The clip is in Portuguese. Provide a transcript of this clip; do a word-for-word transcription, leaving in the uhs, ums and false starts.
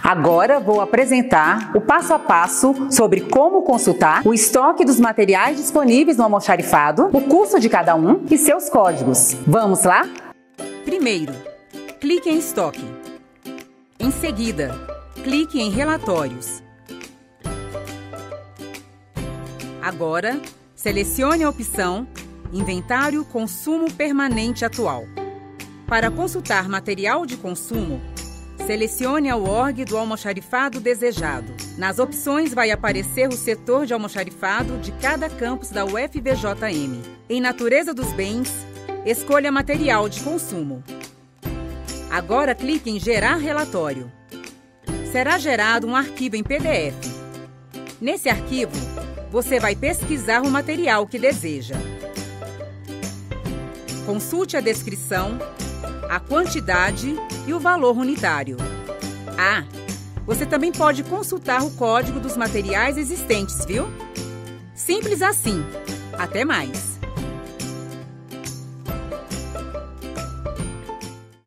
Agora vou apresentar o passo a passo sobre como consultar o estoque dos materiais disponíveis no almoxarifado, o custo de cada um e seus códigos. Vamos lá? Primeiro, clique em Estoque. Em seguida, clique em Relatórios. Agora, selecione a opção Inventário Consumo Permanente Atual. Para consultar material de consumo, selecione a U O R G do almoxarifado desejado. Nas opções vai aparecer o setor de almoxarifado de cada campus da U F V J M. Em Natureza dos Bens, escolha Material de Consumo. Agora clique em Gerar Relatório. Será gerado um arquivo em P D F. Nesse arquivo, você vai pesquisar o material que deseja. Consulte a descrição, a quantidade e o valor unitário. Ah, você também pode consultar o código dos materiais existentes, viu? Simples assim. Até mais!